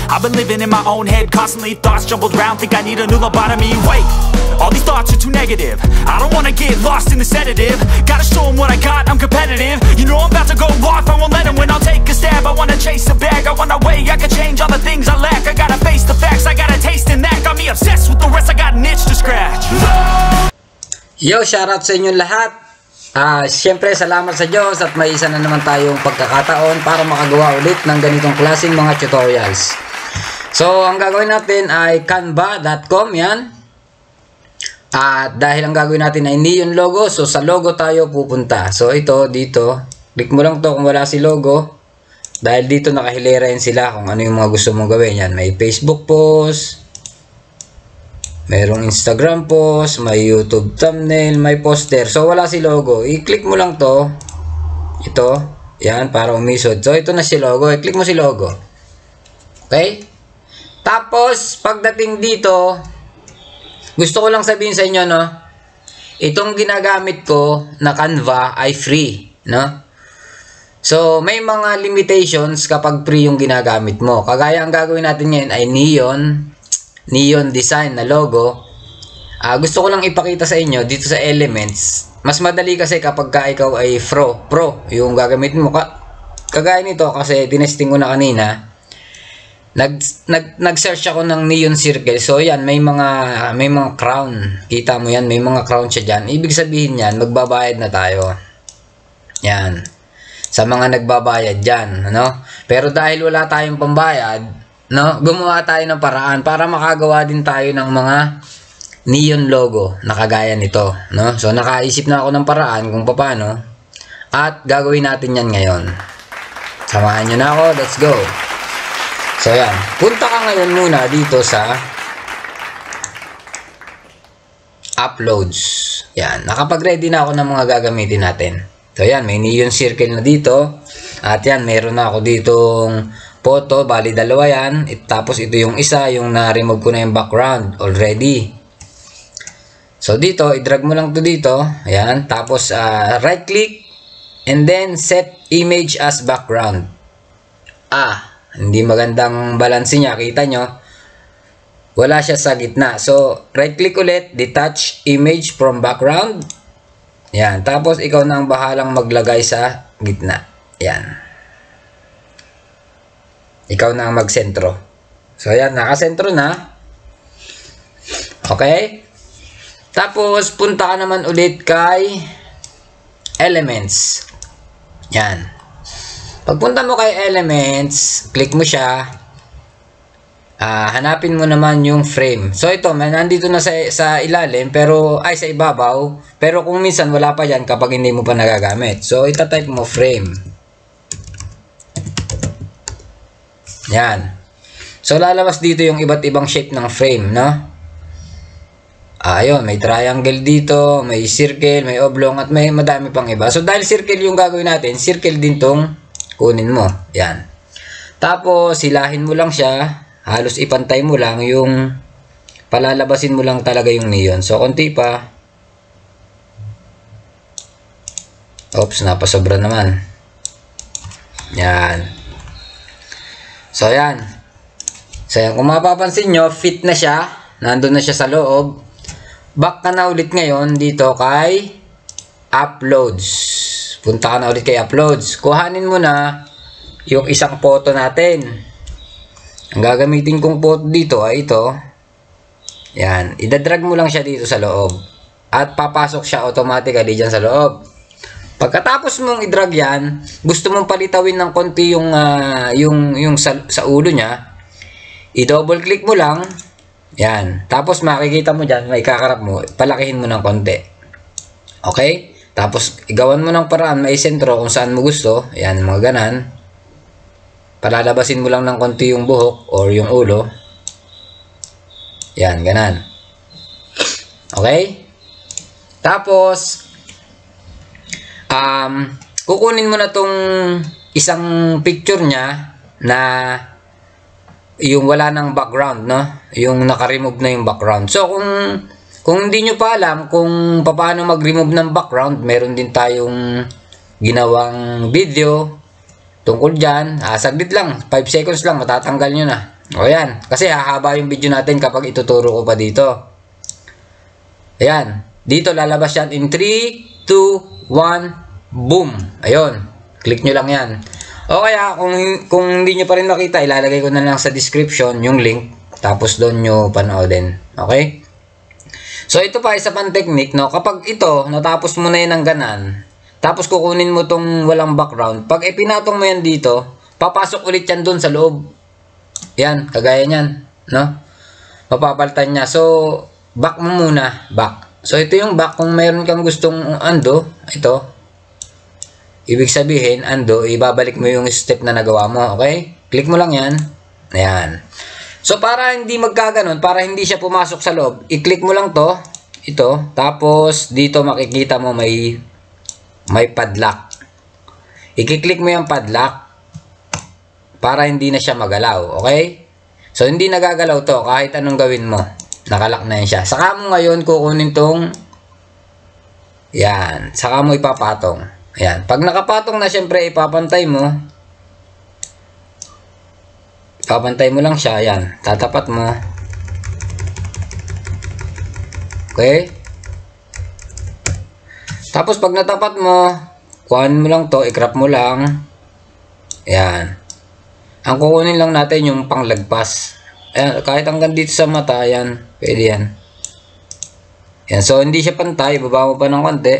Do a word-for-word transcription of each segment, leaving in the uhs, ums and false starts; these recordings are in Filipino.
I've been living in my own head, constantly thoughts jumbled round, think I need a new lobotomy. Wait, all these thoughts are too negative, I don't wanna get lost in the sedative. Gotta show them what I got, I'm competitive. You know I'm about to go off, I won't let them win, I'll take a stab. I wanna chase a bag, I want a way I can change all the things I lack. I gotta face the facts, I got a taste in that. Got me obsessed with the rest, I got an itch to scratch. Yo, shoutout sa inyong lahat. Ah, uh, siyempre salamat sa Diyos at may isa na naman tayong pagkakataon para makagawa ulit ng ganitong klaseng mga tutorials. So, ang gagawin natin ay canva dot com, yan. At dahil ang gagawin natin ay neon logo, so sa logo tayo pupunta. So, ito, dito. Click mo lang to kung wala si logo. Dahil dito nakahilera yan sila kung ano yung mga gusto mong gawin. Yan, may Facebook post, mayroong Instagram post, may YouTube thumbnail, may poster. So, wala si logo. I-click mo lang to. Ito. Yan, para umisod. So, ito na si logo. I-click mo si logo. Okay? Tapos, pagdating dito, gusto ko lang sabihin sa inyo, no? Itong ginagamit ko na Canva ay free, no? So, may mga limitations kapag free yung ginagamit mo. Kagaya ang gagawin natin ngayon ay neon. Neon design na logo. Uh, gusto ko lang ipakita sa inyo dito sa elements. Mas madali kasi kapag ka ikaw ay pro, pro yung gagamitin mo. Ka kagaya nito kasi tinesting ko na kanina. Nag, nag, nag-search ako ng neon circle. So yan, may mga may mga crown. Kita mo yan, may mga crown siya dyan. Ibig sabihin yan, magbabayad na tayo. Yan. Sa mga nagbabayad dyan. Ano? Pero dahil wala tayong pambayad, no, gumawa tayo ng paraan para makagawa din tayo ng mga neon logo na kagaya nito, no? So nakaisip na ako ng paraan kung paano at gagawin natin yan ngayon. Samahan nyo na ako, let's go. So yan, punta ka ngayon muna dito sa uploads. Yan, nakapag-ready na ako ng mga gagamitin natin. So yan, may neon circle na dito at yan, meron na ako ditong photo, bali dalawa yan. It, tapos ito yung isa, yung na-remove ko na yung background already. So dito, i-drag mo lang to dito. Ayan. Tapos uh, right click and then set image as background. Ah, hindi magandang balance niya. Kita nyo? Wala siya sa gitna. So right click ulit, detach image from background. Ayan. Tapos ikaw na ang bahalang maglagay sa gitna. Ayan. Ikaw na ang magsentro. So, ayan. Nakasentro na. Okay? Tapos, punta ka naman ulit kay elements. Yan. Pagpunta mo kay elements, click mo siya. Uh, hanapin mo naman yung frame. So, ito, man, nandito na sa, sa ilalim, pero, ay, sa ibabaw. Pero kung minsan, wala pa yan kapag hindi mo pa nagagamit. So, itatype mo frame. Yan. So, lalabas dito yung iba't ibang shape ng frame, no? Ayun, may triangle dito, may circle, may oblong, at may madami pang iba. So, dahil circle yung gagawin natin, circle din tong kunin mo. Yan. Tapos, hilahin mo lang siya. Halos ipantay mo lang yung palalabasin mo lang talaga yung neon. So, konti pa. Oops, napasobra naman. Yan. So, yan. So, yan. Kung mapapansin nyo, fit na siya. Nandun na siya sa loob. Back ka na ulit ngayon dito kay uploads. Punta ka na ulit kay uploads. Kuhanin mo na yung isang photo natin. Ang gagamitin kong photo dito ay ito. Yan. Idadrag mo lang siya dito sa loob. At papasok siya automatically dyan sa loob. Pagkatapos mong i-drag yan, gusto mong palitawin ng konti yung, uh, yung, yung sa, sa ulo niya, i-double click mo lang, yan. Tapos makikita mo dyan, may kakarap mo, palakihin mo ng konti. Okay? Tapos, igawan mo ng paraan, may sentro kung saan mo gusto, yan, mga ganan. Palalabasin mo lang ng konti yung buhok or yung ulo. Yan, ganan. Okay? Tapos, Um, kukunin mo na tong isang picture niya na yung wala ng background, no? Yung naka-remove na yung background. So, kung kung hindi nyo pa alam kung paano mag-remove ng background, meron din tayong ginawang video tungkol dyan. Ah, saglit lang, five seconds lang, matatanggal nyo na. O yan, kasi hahaba yung video natin kapag ituturo ko pa dito. Ayan, dito lalabas yan in three, two, one, boom. Ayun, click nyo lang yan. O kaya kung, kung hindi nyo pa rin makita, ilalagay ko na lang sa description yung link. Tapos doon nyo panoodin. Okay? So ito pa isa pang technique, no? Kapag ito, natapos mo na yan ng ganan, tapos kukunin mo tong walang background, pag ipinatong mo yan dito, papasok ulit yan doon sa loob. Yan, kagaya niyan, no? Mapapalitan niya. So, back mo muna, back. So, ito yung back kung mayroon kang gustong undo, ito. Ibig sabihin, undo, ibabalik mo yung step na nagawa mo, okay? Click mo lang yan. Ayan. So, para hindi magkaganon, para hindi siya pumasok sa loob, i-click mo lang to, ito. Tapos, dito makikita mo may may padlock. I-click mo yung padlock para hindi na siya magalaw, okay? So, hindi nagagalaw to kahit anong gawin mo. Nakalock na yan siya. Saka mo ngayon kukunin tong yan. Saka mo ipapatong. Ayan. Pag nakapatong na, syempre, ipapantay mo. Ipapantay mo lang siya. Ayan. Tatapat mo. Okay? Tapos, pag natapat mo, kuhanin mo lang to, i-crop mo lang. Ayan. Ang kukunin lang natin yung panglagpas. Ayan, kahit hanggang dito sa mata, ayan, pwede yan. Ayan, so hindi siya pantay, baba mo pa ng konti.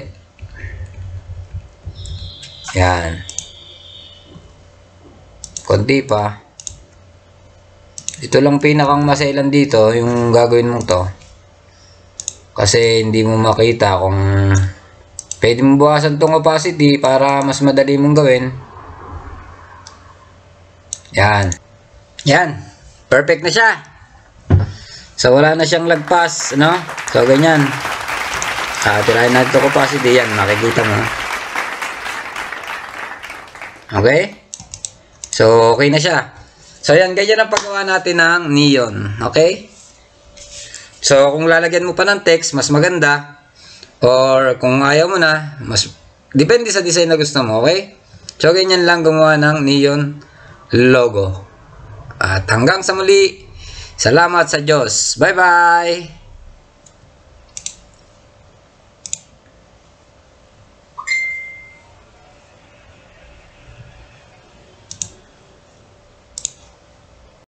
Ayan. Konti pa. Ito lang pinakang masailan dito, yung gagawin mo to. Kasi hindi mo makita kung pwede mo bukasan tong opacity para mas madali mong gawin. Yan. Yan. Perfect na siya. So, wala na siyang lagpas, no? So, ganyan. Ah, tirahin natin ito opacity. Yan, makikita mo. Okay? So, okay na siya. So, yan. Ganyan ang paggawa natin ng neon. Okay? So, kung lalagyan mo pa ng text, mas maganda. Or, kung ayaw mo na, mas depende sa design na gusto mo. Okay? So, ganyan lang gumawa ng neon logo. At hanggang sa muli, salamat sa Diyos. Bye-bye!